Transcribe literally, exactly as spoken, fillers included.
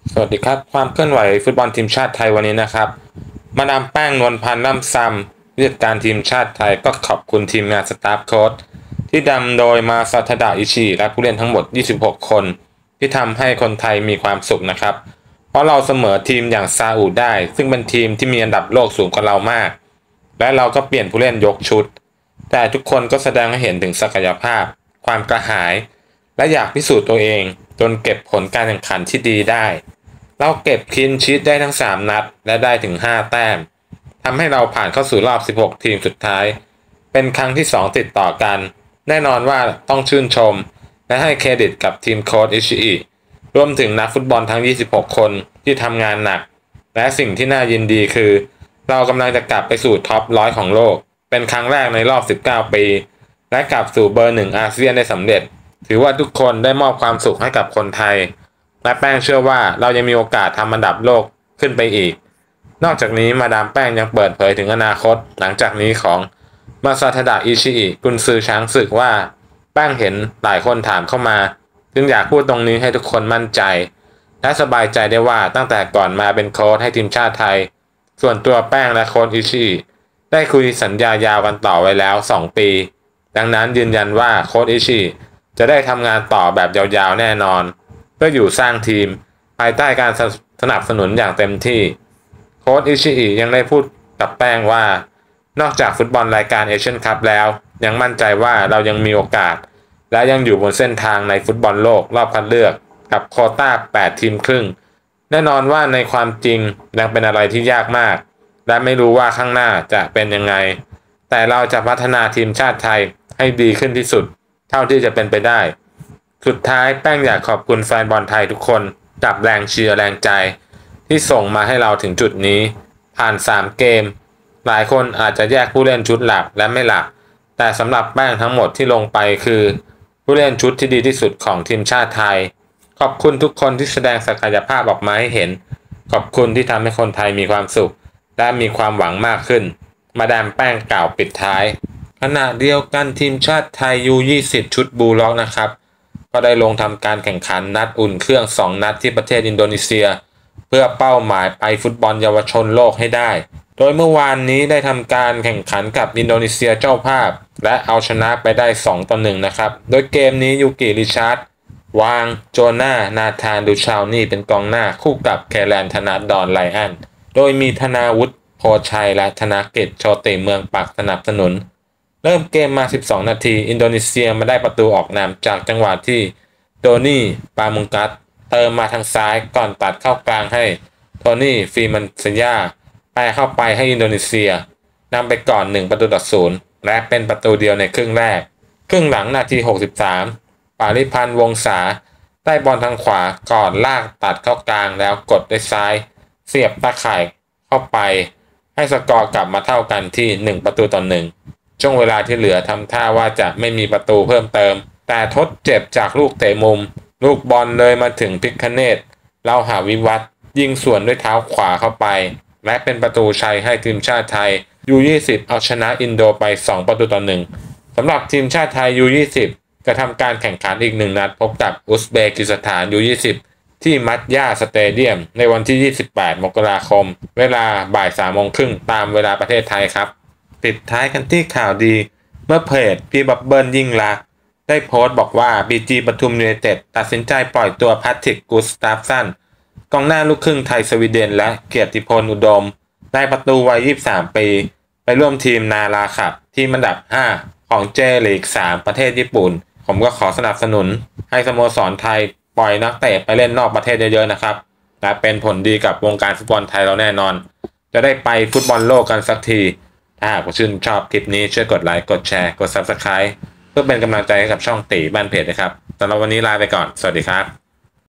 สวัสดีครับความเคลื่อนไหวฟุตบอลทีมชาติไทยวันนี้นะครับมาดามแป้งนวลพันธ์ล่ำซำผู้จัดการทีมชาติไทยก็ขอบคุณทีมงานสตาฟโค้ชที่นำโดยมาซาทดะอิชิและผู้เล่นทั้งหมดยี่สิบหกคนที่ทำให้คนไทยมีความสุขนะครับเพราะเราเสมอทีมอย่างซาอุได้ซึ่งเป็นทีมที่มีอันดับโลกสูงกว่าเรามากและเราก็เปลี่ยนผู้เล่นยกชุดแต่ทุกคนก็แสดงให้เห็นถึงศักยภาพความกระหายและอยากพิสูจน์ตัวเองจนเก็บผลการแข่งขันที่ดีได้เราเก็บคลีนชีทได้ทั้งสามนัดและได้ถึงห้าแต้มทำให้เราผ่านเข้าสู่รอบสิบหกทีมสุดท้ายเป็นครั้งที่สองติดต่อกันแน่นอนว่าต้องชื่นชมและให้เครดิตกับทีมโค้ชอิชิอิรวมถึงนักฟุตบอลทั้งยี่สิบหกคนที่ทำงานหนักและสิ่งที่น่ายินดีคือเรากำลังจะกลับไปสู่ท็อปร้อยของโลกเป็นครั้งแรกในรอบสิบเก้าปีและกลับสู่เบอร์หนึ่งอาเซียนได้สำเร็จถือว่าทุกคนได้มอบความสุขให้กับคนไทยและแป้งเชื่อว่าเรายังมีโอกาสทำอันดับโลกขึ้นไปอีกนอกจากนี้มาดามแป้งยังเปิดเผยถึงอนาคตหลังจากนี้ของมาซาทดะอิชิอิกุนซือช้างศึกว่าแป้งเห็นหลายคนถามเข้ามาจึงอยากพูดตรงนี้ให้ทุกคนมั่นใจและสบายใจได้ว่าตั้งแต่ก่อนมาเป็นโค้ชให้ทีมชาติไทยส่วนตัวแป้งและโค้ชอิชิอิได้คุยสัญญายาวกันต่อไว้แล้วสองปีดังนั้นยืนยันว่าโค้ชอิชิจะได้ทำงานต่อแบบยาวๆแน่นอนเพื่ออยู่สร้างทีมภายใต้การสนับสนุนอย่างเต็มที่โค้ชอิชิอิยังได้พูดกับแป้งว่านอกจากฟุตบอลรายการเอเชียนคัพแล้วยังมั่นใจว่าเรายังมีโอกาสและยังอยู่บนเส้นทางในฟุตบอลโลกรอบคัดเลือกกับโควต้าแปดทีมครึ่งแน่นอนว่าในความจริงยังเป็นอะไรที่ยากมากและไม่รู้ว่าข้างหน้าจะเป็นยังไงแต่เราจะพัฒนาทีมชาติไทยให้ดีขึ้นที่สุดเท่าที่จะเป็นไปได้สุดท้ายแป้งอยากขอบคุณแฟนบอลไทยทุกคนกับแรงเชียร์แรงใจที่ส่งมาให้เราถึงจุดนี้ผ่านสามเกมหลายคนอาจจะแยกผู้เล่นชุดหลักและไม่หลักแต่สำหรับแป้งทั้งหมดที่ลงไปคือผู้เล่นชุดที่ดีที่สุดของทีมชาติไทยขอบคุณทุกคนที่แสดงศักยภาพออกมาให้เห็นขอบคุณที่ทำให้คนไทยมีความสุขและมีความหวังมากขึ้นมาดามแป้งกล่าวปิดท้ายขณะเดียวกันทีมชาติไทย ยู ยี่สิบ ชุดบูลล็อกนะครับก็ได้ลงทำการแข่งขันนัดอุ่นเครื่องสองนัดที่ประเทศอินโดนีเซียเพื่อเป้าหมายไปฟุตบอลเยาวชนโลกให้ได้โดยเมื่อวานนี้ได้ทำการแข่งขันกับอินโดนีเซียเจ้าภาพและเอาชนะไปได้สองต่อหนึ่งนะครับโดยเกมนี้ยูกิริชาร์ดวางโจนานาธานดูชาวนี่เป็นกองหน้าคู่กับแคแลนธนาดอนไลอันโดยมีธนาวุฒิโพชัยและธนาเกตโชติเมืองปักสนับสนุนเริ่มเกมมาสิบสองนาทีอินโดนีเซียมาได้ประตูออกนำจากจังหวะที่โดนี่ปามุงกัสเติมมาทางซ้ายก่อนตัดเข้ากลางให้โทนี่ฟีมันเซญาแปรเข้าไปให้อินโดนีเซียนำไปก่อนหนึ่งประตูต่อศูนย์และเป็นประตูเดียวในครึ่งแรกครึ่งหลังนาทีหกสิบสามปาริพันธ์วงศาได้บอลทางขวาก่อนลากตัดเข้ากลางแล้วกดด้วยซ้ายเสียบตาข่ายเข้าไปให้สกอร์กลับมาเท่ากันที่หนึ่งประตูต่อหนึ่งช่วงเวลาที่เหลือทำท่าว่าจะไม่มีประตูเพิ่มเติมแต่ทดเจ็บจากลูกเตะมุมลูกบอลเลยมาถึงพิคเนตเล่าหาวิวัฒน์ยิงสวนด้วยเท้าขวาเข้าไปและเป็นประตูชัยให้ทีมชาติไทย ยู ยี่สิบ เอาชนะอินโดไปสองประตูต่อหนึ่งสำหรับทีมชาติไทย ยู ยี่สิบ จะทำการแข่งขันอีกหนึ่งนัดพบกับอุซเบกิสถาน ยู ยี่สิบ ที่มัตยาสเตเดียมในวันที่ยี่สิบแปดมกราคมเวลาบ่ายสามโมงครึ่งตามเวลาประเทศไทยครับปิดท้ายกันที่ข่าวดีเมื่อเพจพี่บับเบิลยิ่งรักได้โพสต์บอกว่า บี จี ปทุมยูไนเต็ดตัดสินใจปล่อยตัวแพทริกกูสตาฟสันกองหน้าลูกครึ่งไทยสวีเดนและเกียรติพลอุดมได้ประตูวัยยี่สิบสามปีไปร่วมทีมนาราขับที่อันดับห้าของเจลีกสามประเทศญี่ปุ่นผมก็ขอสนับสนุนให้สโมสรไทยปล่อยนักเตะไปเล่นนอกประเทศเยอะๆนะครับและเป็นผลดีกับวงการฟุตบอลไทยเราแน่นอนจะได้ไปฟุตบอลโลกกันสักทีถ้าหากว่าชื่นชอบคลิปนี้ช่วยกดไลค์กดแชร์กด ซับสไครบ์ เพื่อเป็นกำลังใจให้กับช่องตีบ้านเพจนะครับสำหรับวันนี้ลาไปก่อนสวัสดีครับ